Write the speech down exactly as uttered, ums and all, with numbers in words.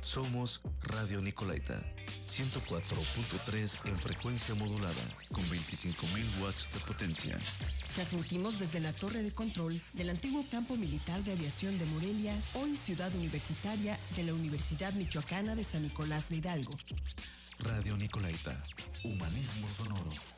Somos Radio Nicolaita, ciento cuatro punto tres en frecuencia modulada, con veinticinco mil watts de potencia. Transmitimos desde la torre de control del antiguo campo militar de aviación de Morelia, hoy ciudad universitaria de la Universidad Michoacana de San Nicolás de Hidalgo. Radio Nicolaita, humanismo sonoro.